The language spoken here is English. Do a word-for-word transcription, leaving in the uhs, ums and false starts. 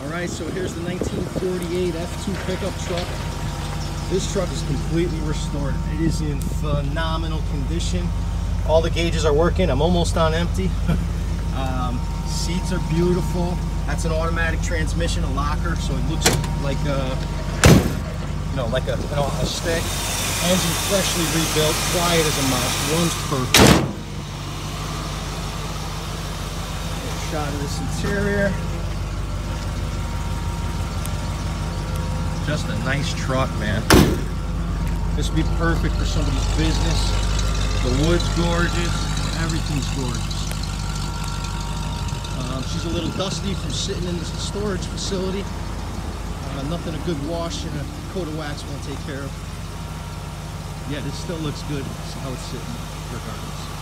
All right, so here's the nineteen forty-eight F two pickup truck. This truck is completely restored. It is in phenomenal condition. All the gauges are working. I'm almost on empty. um, seats are beautiful. That's an automatic transmission, a locker, so it looks like a, you know, like a, you know, a stick. Engine freshly rebuilt, quiet as a mouse, runs perfect. A shot of this interior. Just a nice truck, man. This would be perfect for somebody's business. The wood's gorgeous. Everything's gorgeous. Um, she's a little dusty from sitting in the storage facility. Uh, nothing a good wash and a coat of wax won't take care of. Yeah, this still looks good. It's how it's sitting, regardless.